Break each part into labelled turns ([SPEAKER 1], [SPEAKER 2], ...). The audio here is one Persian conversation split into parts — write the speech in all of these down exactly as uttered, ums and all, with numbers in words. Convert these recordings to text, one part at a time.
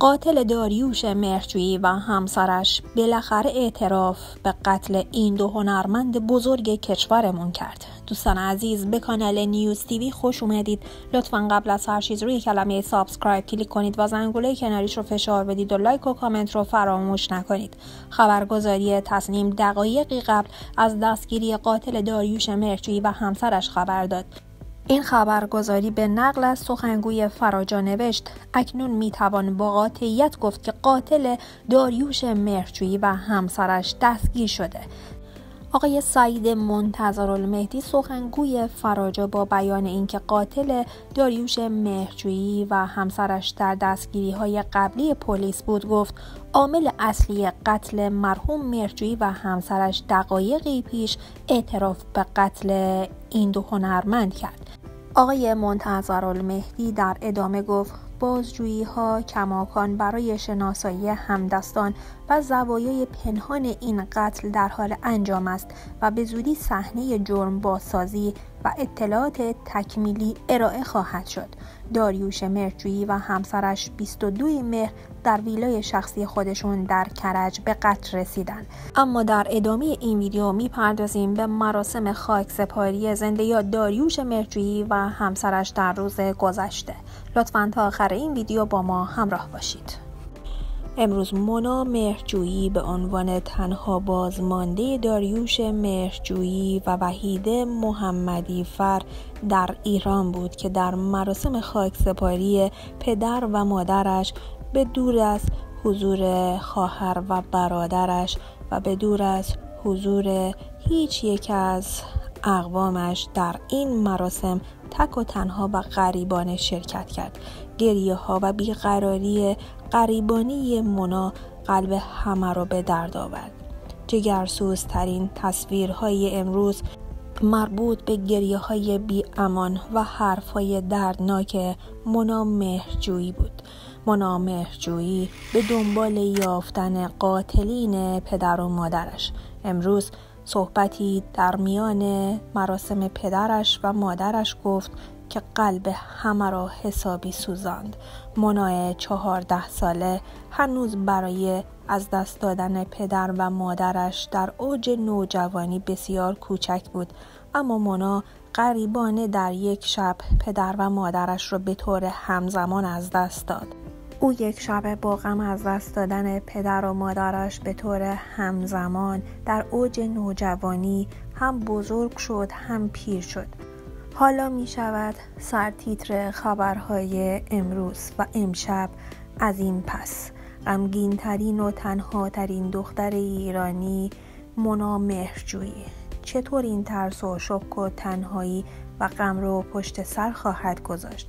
[SPEAKER 1] قاتل داریوش مهرجویی و همسرش بالاخره اعتراف به قتل این دو هنرمند بزرگ کشورمون کرد. دوستان عزیز، به کانال نیوز تیوی خوش اومدید. لطفاً قبل از هر چیز روی کلمه سابسکرایب کلیک کنید و زنگوله کناریش رو فشار بدید و لایک و کامنت رو فراموش نکنید. خبرگزاری تصنیم دقایقی قبل از دستگیری قاتل داریوش مهرجویی و همسرش خبر داد. این خبرگزاری به نقل از سخنگوی فراجا نوشت: اکنون میتوان با قاطعیت گفت که قاتل داریوش مهرجویی و همسرش دستگیر شده. آقای سعید منتظرالمهدی سخنگوی فراجا با بیان اینکه قاتل داریوش مهرجویی و همسرش در دستگیری‌های قبلی پلیس بود گفت عامل اصلی قتل مرحوم مهرجویی و همسرش دقایقی پیش اعتراف به قتل این دو هنرمند کرد. آقای منتظرالمهدی در ادامه گفت بازجویی ها کماکان برای شناسایی همدستان و زوایای پنهان این قتل در حال انجام است و به زودی صحنه جرم بازسازی و اطلاعات تکمیلی ارائه خواهد شد. داریوش مهرجویی و همسرش بیست و دو مهر در ویلای شخصی خودشون در کرج به قتل رسیدند. اما در ادامه این ویدیو میپردازیم به مراسم خاکسپاری زنده یاد داریوش مهرجویی و همسرش در روز گذشته. لطفاً تا آخر این ویدیو با ما همراه باشید. امروز مونا مهرجویی به عنوان تنها بازمانده داریوش مهرجویی و وحیده محمدی فر در ایران بود که در مراسم خاکسپاری پدر و مادرش به دور از حضور خواهر و برادرش و به دور از حضور هیچ یک از اقوامش در این مراسم تک و تنها و غریبانه شرکت کرد. گریه ها و بیقراری غریبانه مونا قلب همه را به درد آورد. جگرسوزترین تصویرهای امروز مربوط به گریه های بی امان و حرف های دردناک مونا مهرجویی بود. مونا مهرجویی به دنبال یافتن قاتلین پدر و مادرش. امروز صحبتی در میان مراسم پدرش و مادرش گفت که قلب همه را حسابی سوزاند. مونا چهارده ساله هنوز برای از دست دادن پدر و مادرش در اوج نوجوانی بسیار کوچک بود، اما مونا غریبانه در یک شب پدر و مادرش را به طور همزمان از دست داد. او یک شب با غم از دست دادن پدر و مادرش به طور همزمان در اوج نوجوانی هم بزرگ شد هم پیر شد. حالا می شود سرتیتر خبرهای امروز و امشب از این پس: غمگین ترین و تنها ترین دختر ایرانی مونا مهرجویی چطور این ترس و شک و تنهایی و غم رو پشت سر خواهد گذاشت؟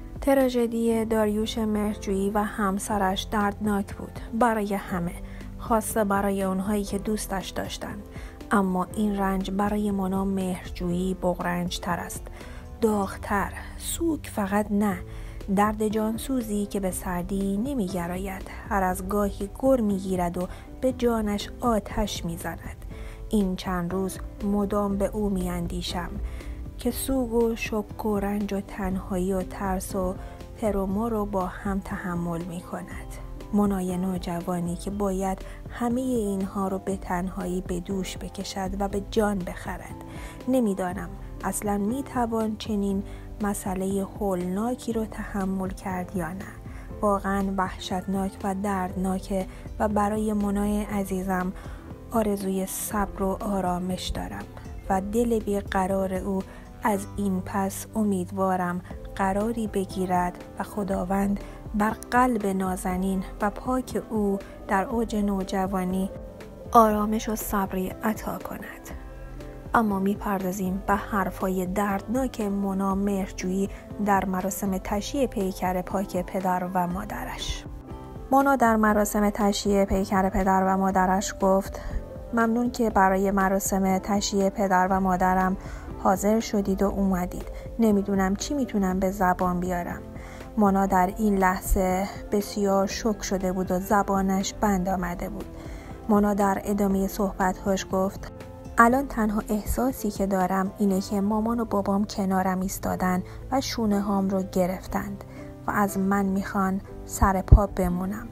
[SPEAKER 1] تراژدی داریوش مهرجویی و همسرش دردناک بود برای همه، خاصه برای اونهایی که دوستش داشتند. اما این رنج برای مونا مهرجویی بغرنج تر است، داغتر، سوک فقط نه، درد جانسوزی که به سردی نمی گراید، هر از گاهی گر می گیرد و به جانش آتش می زند. این چند روز مدام به او می اندیشم که سوگ و شک و رنج و تنهایی و ترس و پرومو رو با هم تحمل می کند. منای نوجوانی که باید همه اینها رو به تنهایی به دوش بکشد و به جان بخرد. نمیدانم اصلا میتوان چنین مسئله هولناکی رو تحمل کرد یا نه. واقعا وحشتناک و دردناکه و برای منای عزیزم آرزوی صبر و آرامش دارم و دل بیقرار او از این پس امیدوارم قراری بگیرد و خداوند بر قلب نازنین و پاک او در اوج نوجوانی آرامش و صبری عطا کند. اما میپردازیم به حرفای دردناک مونا مهرجویی در مراسم تشییع پیکر پاک پدر و مادرش. مونا در مراسم تشییع پیکر پدر و مادرش گفت ممنون که برای مراسم تشییع پدر و مادرم حاضر شدید و اومدید. نمیدونم چی میتونم به زبان بیارم. مونا در این لحظه بسیار شوک شده بود و زبانش بند آمده بود. مونا در ادامه صحبت‌هاش گفت الان تنها احساسی که دارم اینه که مامان و بابام کنارم ایستادن و شونه هام رو گرفتند و از من میخوان سر پا بمونم.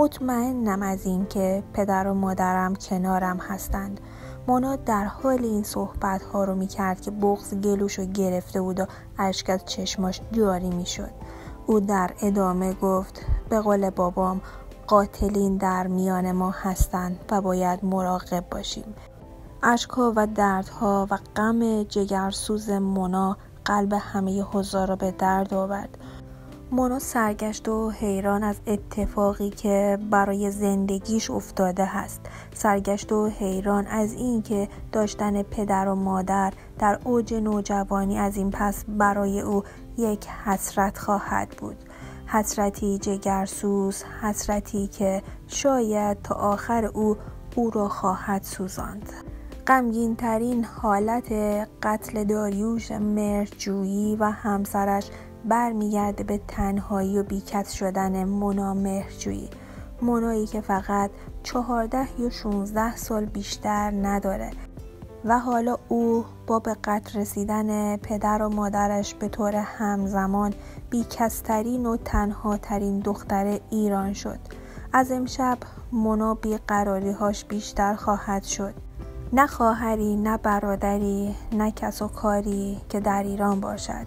[SPEAKER 1] مطمئنم از این که پدر و مادرم کنارم هستند. مونا در حال این صحبت ها رو میکرد که بغض گلوش رو گرفته بود و اشک از چشماش جاری میشد. او در ادامه گفت به قول بابام قاتلین در میان ما هستند و باید مراقب باشیم. اشک‌ها و دردها و غم جگرسوز مونا قلب همه حضار را به درد آورد. مونا سرگشت و حیران از اتفاقی که برای زندگیش افتاده است. سرگشت و حیران از این که داشتن پدر و مادر در اوج نوجوانی از این پس برای او یک حسرت خواهد بود. حسرتی جگرسوز، حسرتی که شاید تا آخر او او را خواهد سوزاند. غمگین ترین حالت قتل داریوش مهرجویی و همسرش برمیگرده به تنهایی و بیکس شدن مونا مهرجویی. مونایی که فقط چهارده یا شانزده سال بیشتر نداره و حالا او با به قتل رسیدن پدر و مادرش به طور همزمان بیکسترین و تنها ترین دختر ایران شد. از امشب مونا بیقراری هاش بیشتر خواهد شد. نه خواهری، نه برادری، نه کس و کاری که در ایران باشد.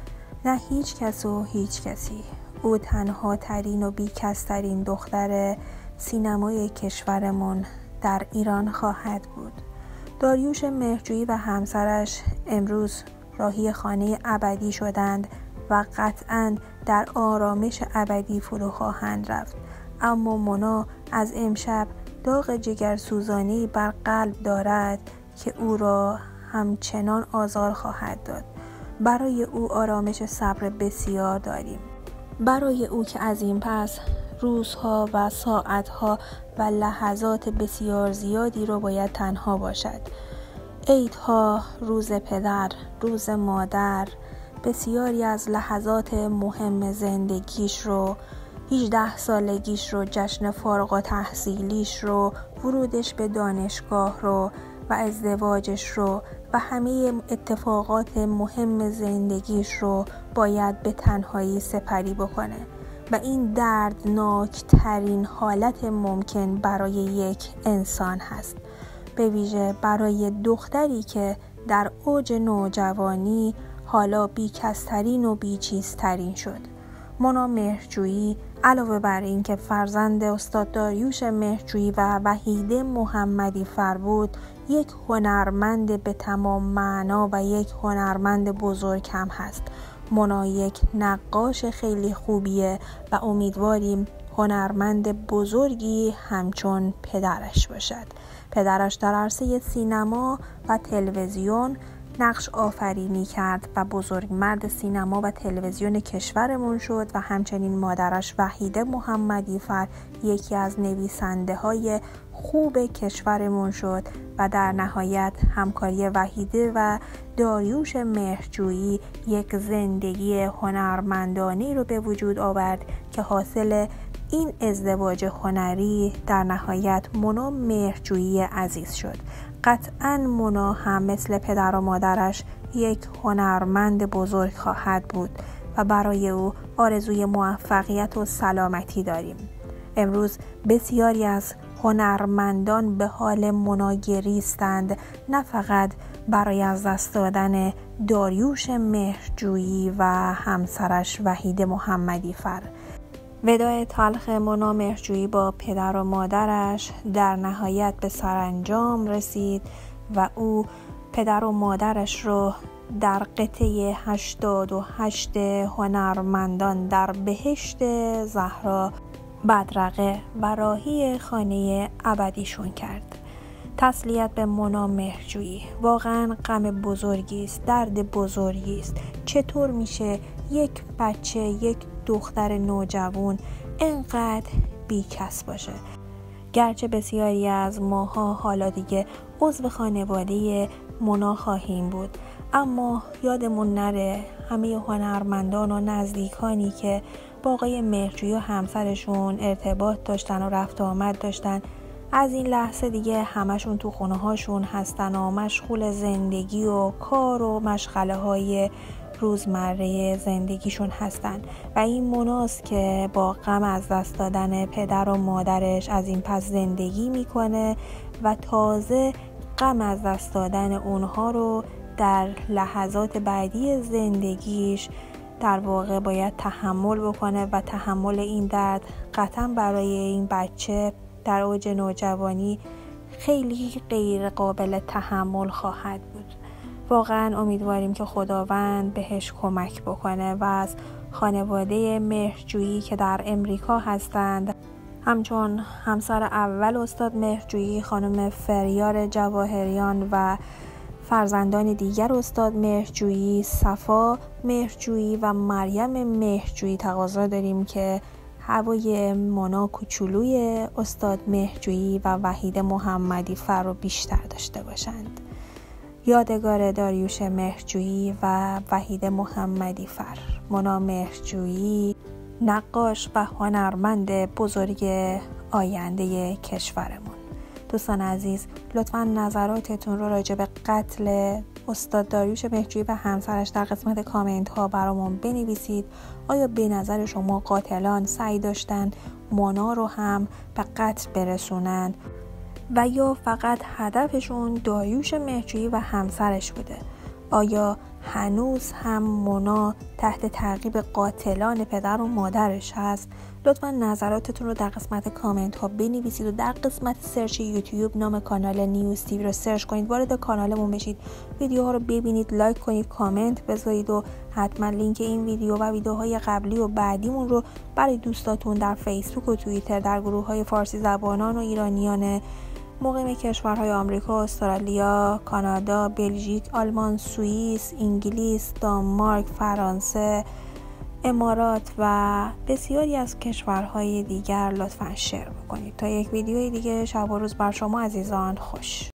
[SPEAKER 1] نه هیچ کس و هیچ کسی. او تنها ترین و بیکسترین دختر سینمای کشورمون در ایران خواهد بود. داریوش مهرجویی و همسرش امروز راهی خانه ابدی شدند و قطعاً در آرامش ابدی فرو خواهند رفت. اما مونا از امشب داغ جگرسوزانی بر قلب دارد که او را همچنان آزار خواهد داد. برای او آرامش صبر بسیار داریم. برای او که از این پس روزها و ساعتها و لحظات بسیار زیادی رو باید تنها باشد. عیدها، روز پدر، روز مادر، بسیاری از لحظات مهم زندگیش رو، هجده سالگیش رو، جشن فارغ التحصیلیش رو، ورودش به دانشگاه رو و ازدواجش رو و همه اتفاقات مهم زندگیش رو باید به تنهایی سپری بکنه و این دردناک ترین حالت ممکن برای یک انسان هست، به ویژه برای دختری که در اوج نوجوانی حالا بیکسترین و بیچیزترین شد. مونا مهرجویی علاوه بر این که فرزند استاد داریوش مهرجویی و وحیده محمدی فر بود، یک هنرمند به تمام معنا و یک هنرمند بزرگ هم هست. مونا یک نقاش خیلی خوبیه و امیدواریم هنرمند بزرگی همچون پدرش باشد. پدرش در عرصه سینما و تلویزیون نقش آفرینی کرد و بزرگ مرد سینما و تلویزیون کشورمون شد و همچنین مادرش وحیده محمدی فر یکی از نویسنده های خوب کشورمون شد و در نهایت همکاری وحیده و داریوش مهرجویی یک زندگی هنرمندانه رو به وجود آورد که حاصل این ازدواج هنری در نهایت مونا مهرجویی عزیز شد. قطعاً مونا هم مثل پدر و مادرش یک هنرمند بزرگ خواهد بود و برای او آرزوی موفقیت و سلامتی داریم. امروز بسیاری از هنرمندان به حال مونا گریستند، نه فقط برای از دست دادن داریوش مهرجویی و همسرش وحیده محمدی فر. وداع تلخ مونا مهرجویی با پدر و مادرش در نهایت به سرانجام رسید و او پدر و مادرش رو در قطعه هشتاد و هشت هنرمندان در بهشت زهرا بدرقه و راهی خانه ابدیشون کرد. تسلیت به مونا مهرجویی. واقعا غم بزرگی است، درد بزرگی است. چطور میشه یک بچه، یک دختر نوجوان اینقدر بیکس باشه؟ گرچه بسیاری از ماها حالا دیگه عضو خانواده مونا خواهیم بود، اما یادمون نره همه هنرمندان و نزدیکانی که با آقای مهرجویی و همسرشون ارتباط داشتن و رفت و آمد داشتن، از این لحظه دیگه همشون تو خونه هاشون هستن و مشغول زندگی و کار و مشغله های روزمره زندگیشون هستن و این مناست که با غم از دست دادن پدر و مادرش از این پس زندگی میکنه و تازه غم از دست دادن اونها رو در لحظات بعدی زندگیش در واقع باید تحمل بکنه و تحمل این درد قطعا برای این بچه در اوج نوجوانی خیلی غیر قابل تحمل خواهد بود. واقعا امیدواریم که خداوند بهش کمک بکنه و از خانواده مهرجویی که در امریکا هستند، همچون همسر اول استاد مهرجویی خانم فریار جواهریان و فرزندان دیگر استاد مهرجویی، صفا مهرجویی و مریم مهرجویی، تقاضا داریم که هوای مونا کوچولوی استاد مهرجویی و وحید محمدی فر رو بیشتر داشته باشند. یادگار داریوش مهرجویی و وحید محمدی فر. مونا مهرجویی نقاش و هنرمند بزرگ آینده کشورمون. دوستان عزیز، لطفاً نظراتتون رو راجع به قتل استاد داریوش مهرجویی و همسرش در قسمت کامنت ها برامون بنویسید. آیا به نظر شما قاتلان سعی داشتن مونا رو هم به قتل برسونن و یا فقط هدفشون داریوش مهرجویی و همسرش بوده؟ آیا هنوز هم مونا تحت تعقیب قاتلان پدر و مادرش هست؟ لطفا نظراتتون رو در قسمت کامنت ها بنویسید و در قسمت سرچ یوتیوب نام کانال نیوز تیوی رو سرچ کنید، وارد کانالمون بشید، ویدیوها رو ببینید، لایک کنید، کامنت بذارید و حتما لینک این ویدیو و ویدیوهای قبلی و بعدیمون رو برای دوستاتون در فیسبوک و توییتر در گروه های فارسی زبانان و ایرانیان مقیم کشورهای آمریکا، استرالیا، کانادا، بلژیک، آلمان، سوئیس، انگلیس، دانمارک، فرانسه، امارات و بسیاری از کشورهای دیگر لطفاً شیر بکنید. تا یک ویدیوی دیگه، شب و روز بر شما عزیزان خوش.